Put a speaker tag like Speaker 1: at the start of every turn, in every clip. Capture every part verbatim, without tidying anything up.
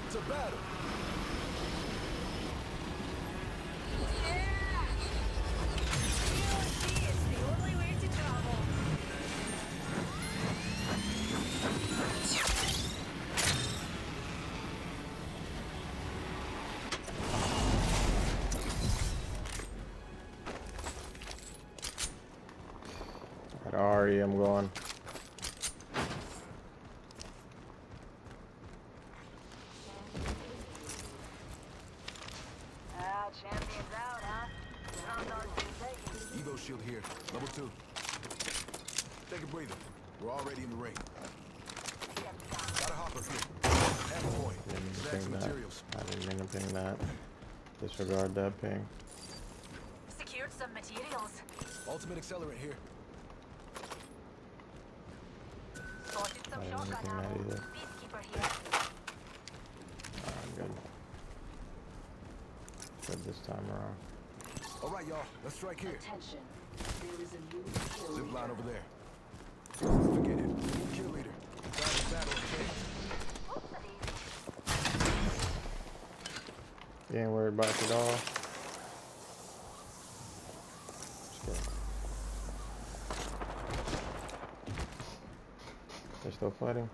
Speaker 1: To battle.
Speaker 2: At Ari, I'm going.
Speaker 3: Ah, champions out, huh? Round dog's been taken.
Speaker 1: Evo shield here. Level two. Take a breather. We're already in the ring. Got a hopper here. Half point.
Speaker 2: Didn't
Speaker 1: Snacks
Speaker 2: ping
Speaker 1: and
Speaker 2: that.
Speaker 1: materials.
Speaker 2: I didn't mean to ping that. Disregard that ping.
Speaker 3: Secured some materials.
Speaker 1: Ultimate accelerant here.
Speaker 3: Sorted some
Speaker 2: I didn't
Speaker 3: shotgun
Speaker 2: ping that
Speaker 3: ammo.
Speaker 2: either.
Speaker 3: Peacekeeper here.
Speaker 2: I'm good. Good this time around.
Speaker 1: All right, y'all. Let's strike here.
Speaker 4: Attention. There is a new kill
Speaker 1: Zip line
Speaker 4: leader.
Speaker 1: over there. Forget it. Kill leader. Time to battle and change.
Speaker 2: You ain't worried about it at all. Just kidding. They're still fighting.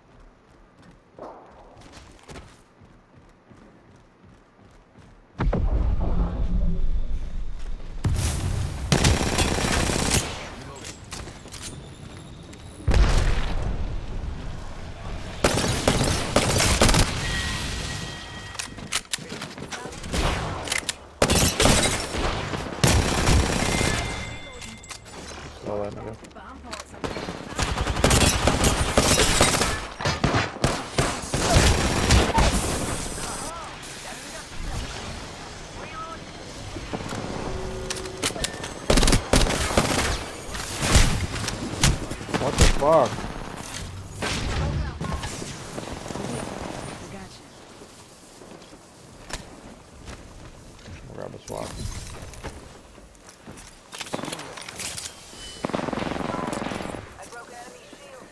Speaker 2: All that nigga.
Speaker 3: Bomb pots up there.
Speaker 2: What the fuck?
Speaker 3: Gotcha.
Speaker 2: I'll grab a swap.
Speaker 3: I broke enemy shield.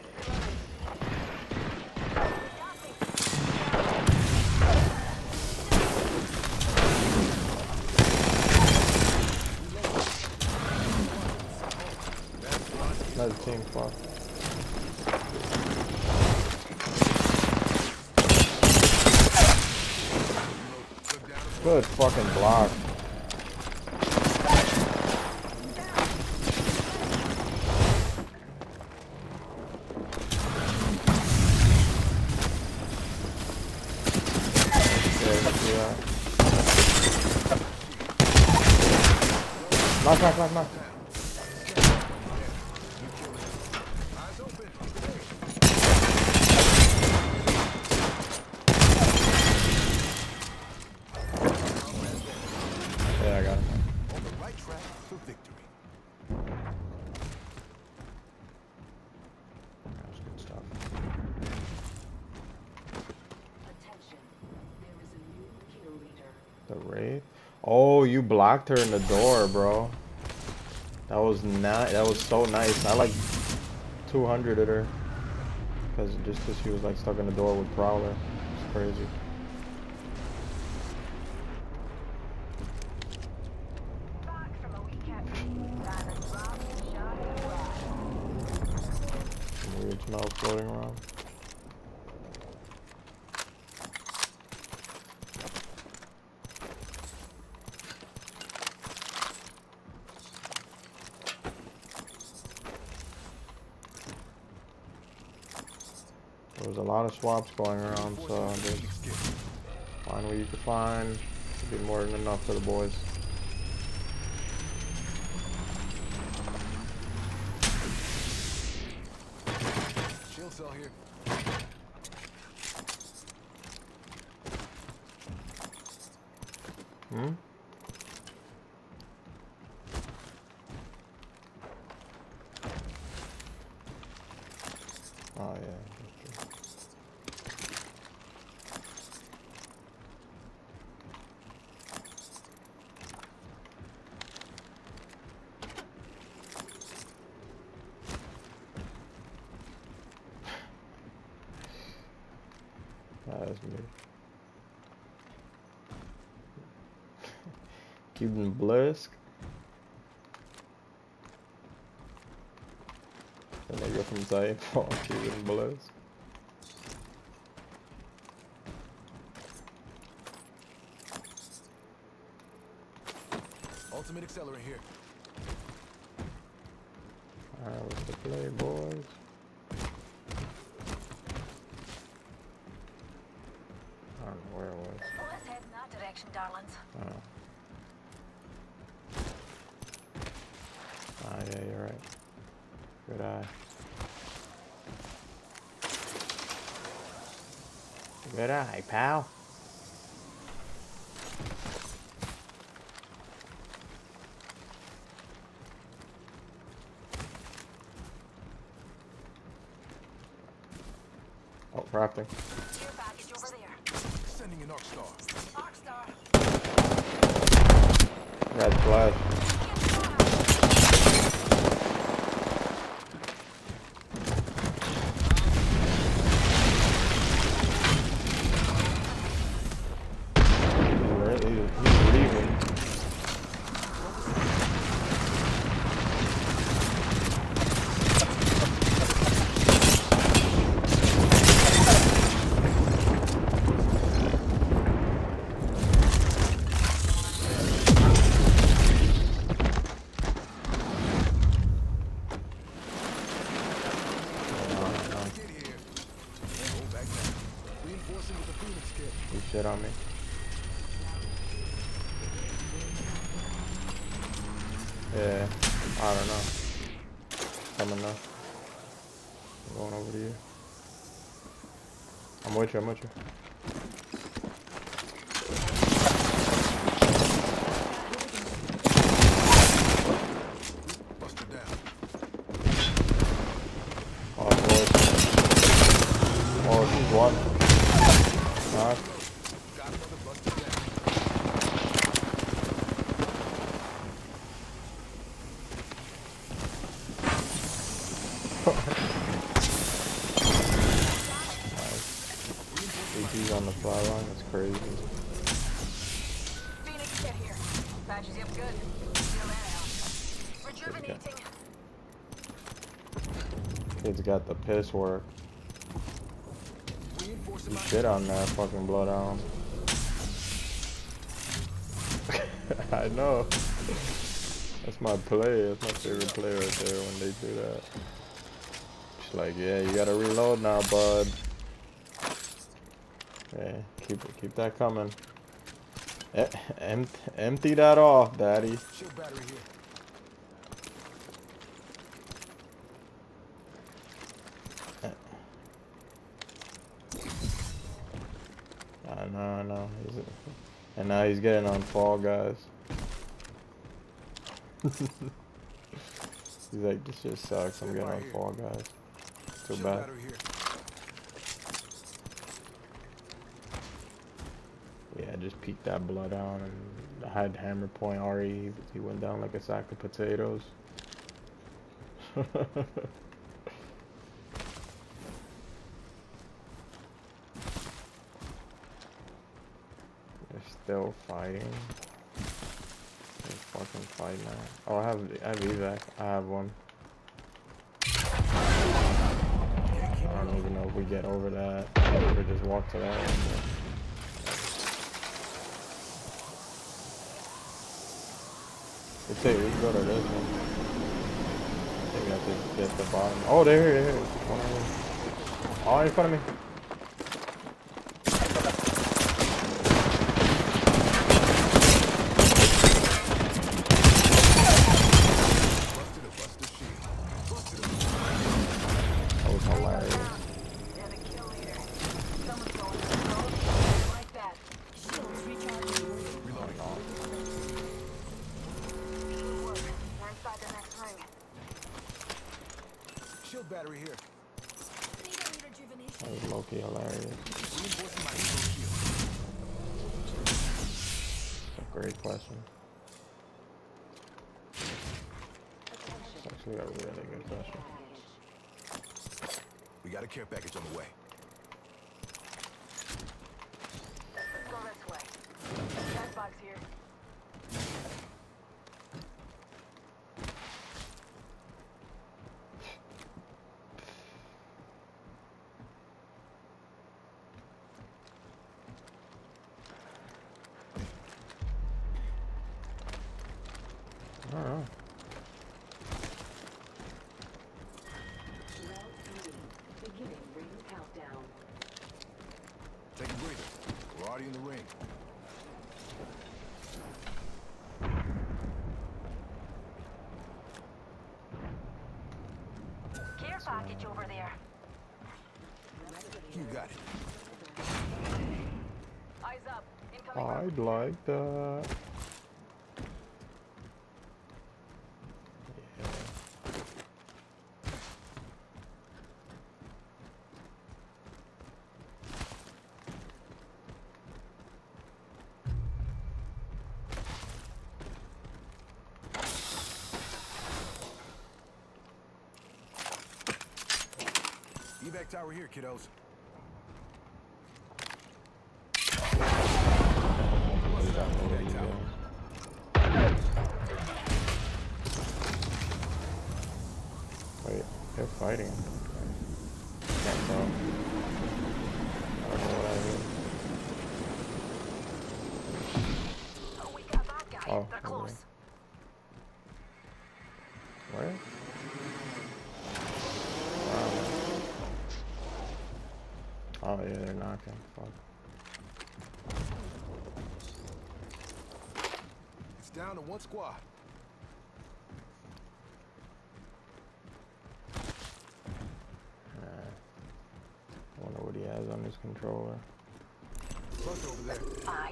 Speaker 2: Another team swap. Good fucking block. Yeah. Knock, knock, knock, knock.
Speaker 1: Eyes open.
Speaker 2: Yeah, I got him.
Speaker 1: On the right track to victory.
Speaker 2: That was good stuff.
Speaker 4: Attention. There is a new kill leader.
Speaker 2: The Wraith? Oh, you blocked her in the door, bro. That was not. That was so nice. I like two hundred at her, cause just cause she was like stuck in the door with Prowler. It's crazy.
Speaker 3: Back from a weekend. Diamond robbed, shot, and robbed.
Speaker 2: Some weird smells floating around. There was a lot of swaps going around, so just find what you can find. Should be more than enough for the boys.
Speaker 1: Shield cell here.
Speaker 2: Hmm? Oh yeah, that's true. That is me. Cuban Blisk. The nigga from Zyphon, Cuban Blisk.
Speaker 1: Ultimate accelerant here.
Speaker 2: Alright, what's the play, boys? I don't know where it was.
Speaker 3: Well, let's head in that direction, darlings.
Speaker 2: Oh. Ah, yeah, you're right. Good eye. Good eye, pal. Oh, crafting.
Speaker 3: Care package over there.
Speaker 1: Sending an arc star.
Speaker 3: Arcstar.
Speaker 2: Red flash. Really? He's leaving.
Speaker 1: Get here. And hold back now. Reinforcing with the Phoenix kit.
Speaker 2: You shit on me. Yeah, I don't know. Coming now. I'm going over to you. I'm with you, I'm with you.
Speaker 1: Buster down.
Speaker 2: Oh, boys. Oh, she's one. Knock.
Speaker 1: Got another Buster down.
Speaker 2: He's on the fly line, that's crazy.
Speaker 3: Phoenix, get here. Patches you up good. Feel that out. Rejuvenating.
Speaker 2: Kid's got the piss work.
Speaker 1: Reinforcing
Speaker 2: You
Speaker 1: my
Speaker 2: shit on that fucking bloodhound. I know. That's my play. That's my favorite play right there when they do that. She's like, yeah, you gotta reload now, bud. Yeah, keep it, keep that coming. E em empty that off, daddy.
Speaker 1: shield battery here.
Speaker 2: I know, I know. He's a, and now he's getting on Fall Guys. He's like, this shit sucks. I'm getting on Fall Guys. Too
Speaker 1: Shield
Speaker 2: bad.
Speaker 1: battery here.
Speaker 2: Yeah, just peeked that blood out and I had hammer point Ari. He went down like a sack of potatoes. They're still fighting. They're fucking fighting now. Oh, I have I have evac. I have one. I don't even know if we get over that. Or just walk to that one. Let's say we can go to this one. I think we have to get the bottom. Oh, there, there, there. One over there. Oh, in front of me.
Speaker 1: Busted a Buster shield. Busted a
Speaker 2: That was hilarious.
Speaker 3: They're the kill leader. Someone's going to the road. Like that.
Speaker 4: Shields recharging.
Speaker 1: reloading.
Speaker 3: Good work. We're inside the next ring.
Speaker 1: Shield battery here.
Speaker 4: Need a rejuvenation.
Speaker 2: That was low-key hilarious.
Speaker 1: Reinforcing my eco shield.
Speaker 2: That's a great question. It's actually a really good question.
Speaker 1: We got a care package on the way.
Speaker 3: Let's go this way. That box here.
Speaker 2: I don't know.
Speaker 4: Round three. Beginning ring countdown.
Speaker 1: Take a breather. We're already in the ring.
Speaker 3: Care package over there.
Speaker 1: You got it.
Speaker 3: Eyes up. Incoming.
Speaker 2: I'd like that.
Speaker 1: Evac tower here, kiddos. What's up, evac tower?
Speaker 2: Wait, they're fighting. Can't tell. I don't know what I did.
Speaker 3: Oh, we got that guy.
Speaker 2: Oh,
Speaker 3: They're
Speaker 2: over
Speaker 3: close.
Speaker 2: Where? Wow. Oh yeah, they're knocking. Fuck.
Speaker 1: It's down to one squad.
Speaker 2: Nah. I wonder what he has on his controller.
Speaker 1: Bust over there.
Speaker 3: Aye.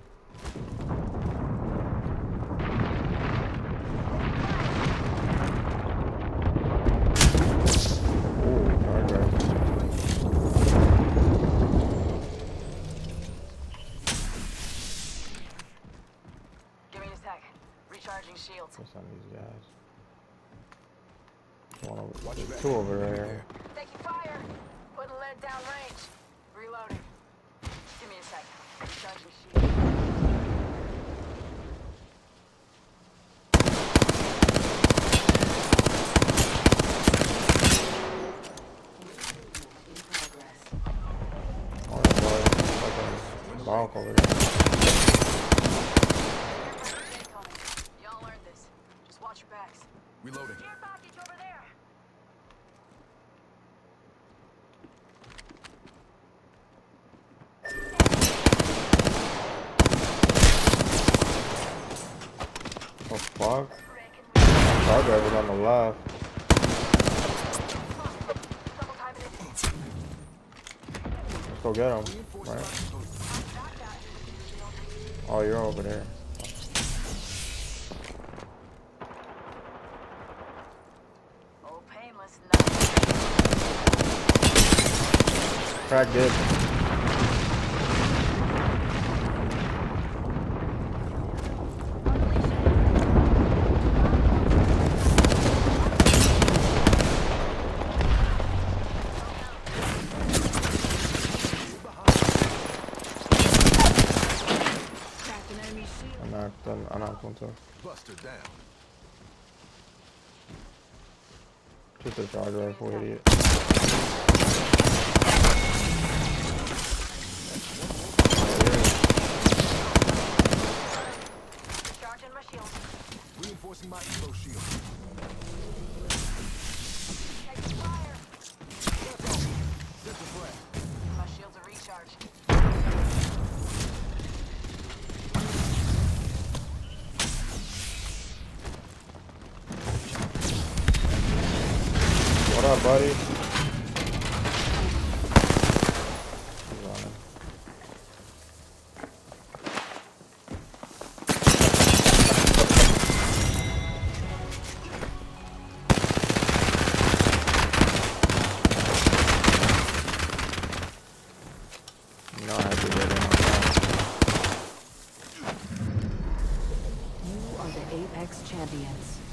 Speaker 2: Ooh, hard drive.
Speaker 3: Give me a sec. Recharging shields.
Speaker 2: What's on these guys? One over,
Speaker 1: Watch your
Speaker 2: there's
Speaker 1: back.
Speaker 2: two over
Speaker 1: Enemy
Speaker 2: there.
Speaker 3: Taking fire. Putting lead down range. Reloading. Give me a sec. Recharging shields.
Speaker 4: In progress.
Speaker 2: Oh, there's fucking bonk over there.
Speaker 3: Incoming. Y'all learned this. Just watch your backs.
Speaker 1: Reloading.
Speaker 3: Care package over there.
Speaker 2: Oh fuck. Hard drive was on the left.
Speaker 3: Double timing it.
Speaker 2: Let's go get him.
Speaker 1: Reinforced
Speaker 2: Right?
Speaker 1: box.
Speaker 3: Got that.
Speaker 2: Oh, you're over there.
Speaker 3: Oh, painless. Nothing.
Speaker 2: Crack did.
Speaker 4: Cracked an enemy shield.
Speaker 2: I knocked them. I knocked one too.
Speaker 1: Buster down.
Speaker 2: Just a charge rifle, idiot.
Speaker 3: Recharging my shield.
Speaker 1: Reinforcing my evo shield.
Speaker 3: Taking fire.
Speaker 1: Set the flag.
Speaker 3: My shields are recharged.
Speaker 2: What up, buddy? He's on it. You know I have to get in on that.
Speaker 4: You are the Apex champions.